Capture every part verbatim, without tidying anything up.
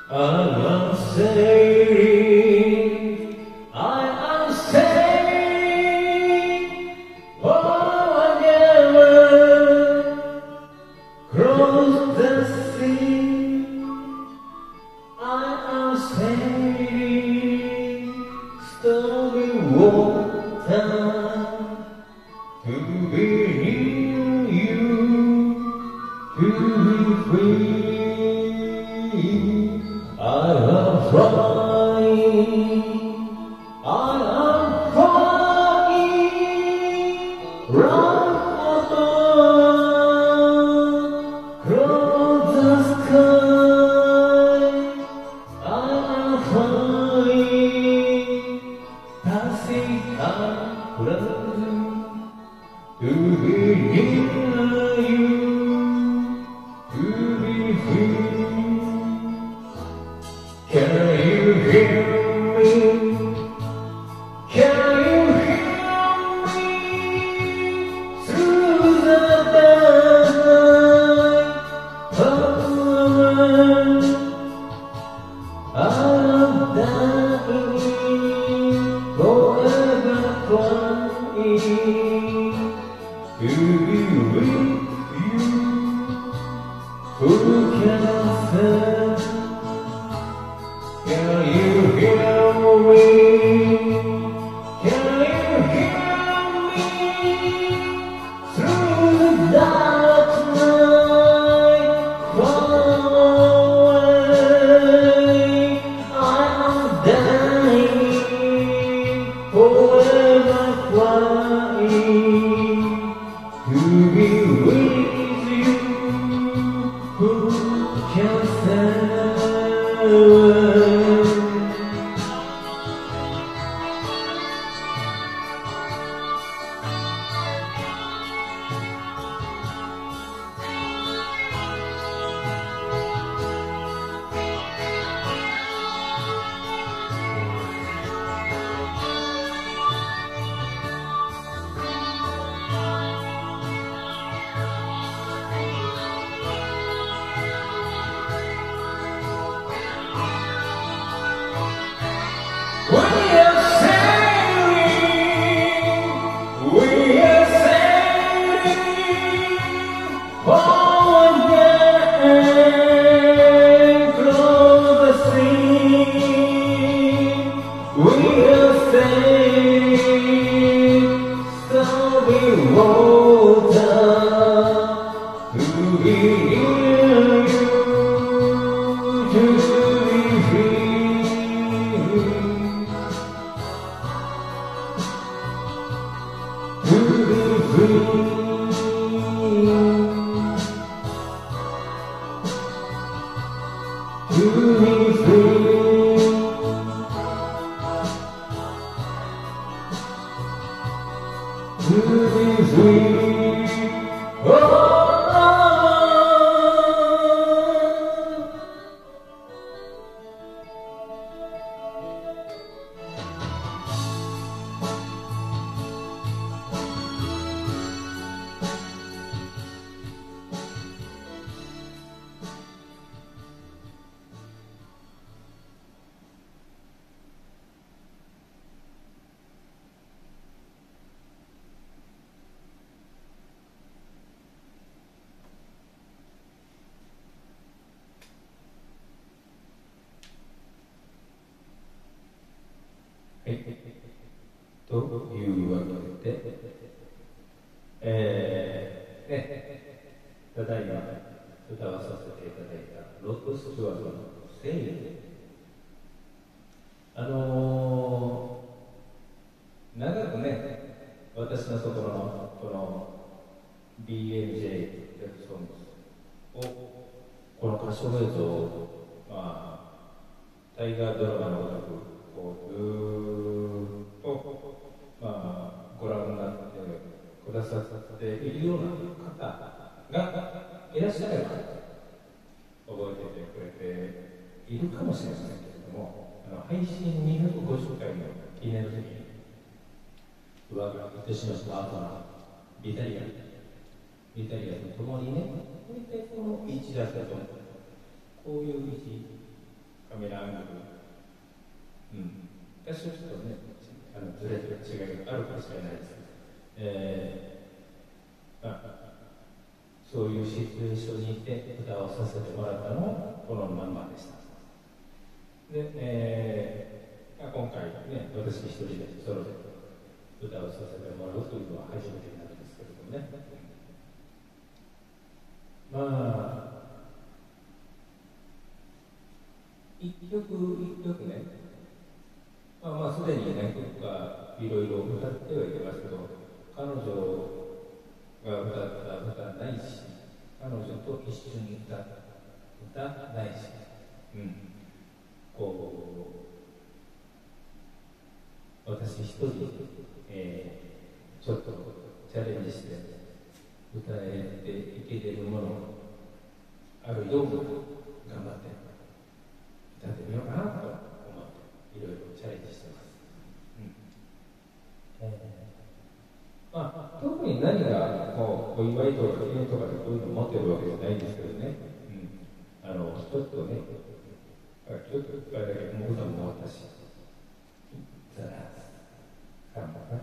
I'm sailing, I am sailing, oh, I never cross the sea. I am sailing, stormy water, to be near you, to be free. I am flying, I am flying, right across the sky. I am flying, passing clouds, to be near you, to be free. Can you hear me? Can you hear me through the night? Oh, I'm dying, forever crying to be with you. Who can I say? Can you hear me? Can you hear me through the dark night? Far away, I am dying, forever crying to be with you. Who can say? We are sailing, we are sailing, oh again across the sea. We are sailing, stormy water, to be near you, to be free. To be free, to be free, to be free. Oh,はい、というわけで、えー、ね、ただいま歌わさせていただいたロッド・スチュワートの「セイル」。あのー、長くね、私のところのこの ビーエムジェイ レフソングをこの歌唱映像を、まあ、大河ドラマのごとくこうずーっと、まあ、ご覧になってくださっているような方がいらっしゃれば覚えててくれているかもしれませんけれども、あの配信にひゃくごじゅっかいの記念の時に私のパートナービタリアビタリアと共にね、大体この位置だったと、こういう位置カメラアングル、うん、多少ちょっとね、あのずれてる違いがあるかもしれないですけど、えーまあ、そういうシチュエーションにいて歌をさせてもらったのもこのナンバーでした。で、えーまあ、今回ね、私一人でソロで歌をさせてもらうというのは初めてになるんですけれどもね。まあ、一曲一曲ね、まあまあすでに何曲かいろいろ歌ってはいけますけど、彼女が歌った歌ないし、彼女と一緒に歌った歌ないし、うん、こう私一人で、えー、ちょっとチャレンジして歌えていけてるものあるように頑張って歌ってみようかなと思っていろいろチャレンジしてます。うんえーまあ、特に何がこうお祝いとか記念とかでこういうのを持ってるわけじゃないんですけどね、うん、あのちょっとね、ちょっと一回だけもう歌も終わったし、ザラーかもな。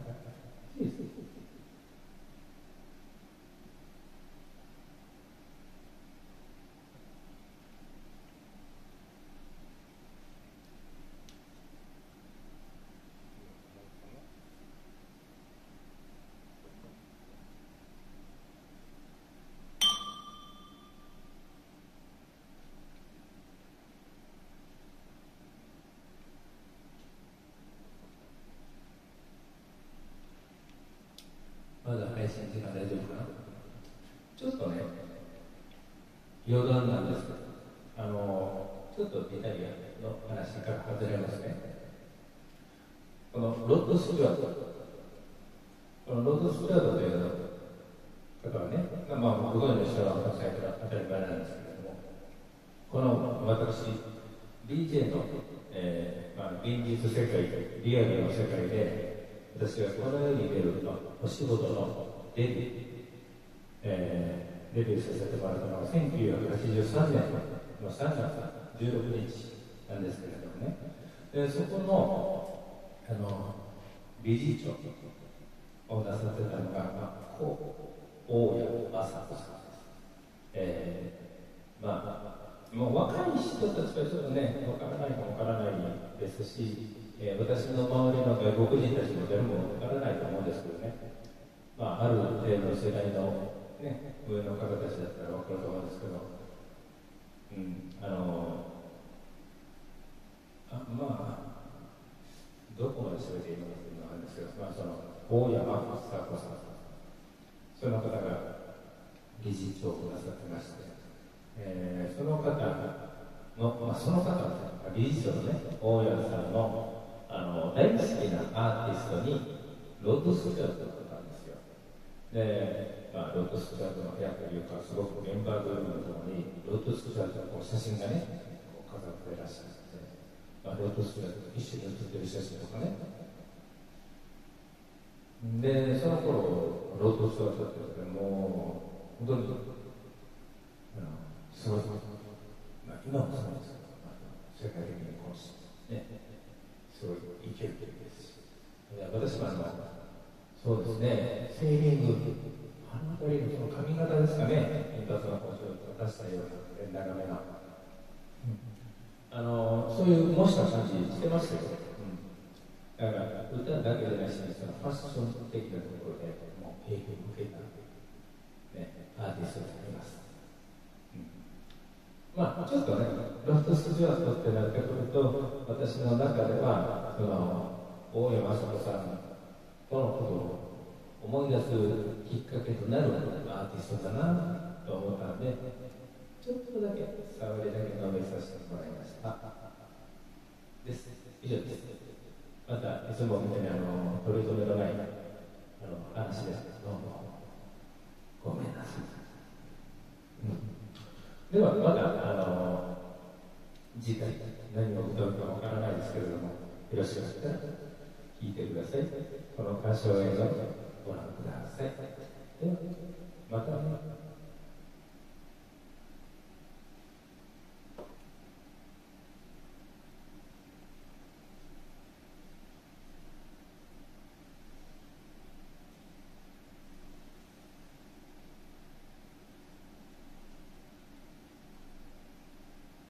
まだ配信時間大丈夫かな。ちょっとね、余談なんですけど、あのちょっとイタリアの話から外れますね。このロッド・スチュワート、このロッド・スチュワートという方はね、まあ、ご存知の人は最初は当たり前なんですけれども、この私、ディージェー の、えーまあ、現実世界、リアルの世界で、私がこの世に出るお仕事のデビュー、えー、デビューさせてもらったのはせんきゅうひゃくはちじゅうさんねんのさんがつじゅうろくにちなんですけれどもね、でそこのあの理事長をなさってたのが、まあ、大谷雅子さんです。えー、まあもう若い人たちはちょっとね、わからないかもわからないですし、えー、私の周りの外国人たちも誰もわからないと思うんですけどね、まあ、ある程度の世代の、ね、上の方たちだったらわかると思うんですけど、うん、あのあまあ、どこまで調べていいのかというのがあるんですけど、まあ、その大山房子さん、その方が理事長をなさってまして、えー、その方の、まあ、その方の理事長のね、大山さんの、あの大好きなアーティストにロッド・スチュワートだったんですよ。で、まあ、ロッド・スチュワートの部屋というか、すごくメンバーグループのところに、ロッド・スチュワートの写真がね、こう飾ってらっしゃって、まあ、ロッド・スチュワートと一緒に写ってる写真とかね。で、その頃、ロッド・スチュワートってもう、本当に、あのすごい、まあ、今もそうですけど、世界的にこう、ね、すごいイケイケですし、私はあの、そうですね、セーリング、あの辺りのその髪型ですかね、一発のこうちょっと出したような長めな、あのそういう模した感じしてますけど、うん、だから歌だけでなしにそのファッション的なところでもう影響を受けた、ね、アーティストがあります。うん、まあちょっとね、ロッド・スチュワートってなってくると、私の中ではその大山雅子さんとのことを思い出すきっかけとなるアーティストだなと思ったので、ちょっとだけ触りだけ述べさせてもらいました。です。以上です。またいつもみたいにあの取り留めのないあの話です。どうもごめんなさい。うん、ではまたあの次回何を歌うかわからないですけれども、よろしかったら聞いてください。この歌唱映像ご覧ください。ではまたね。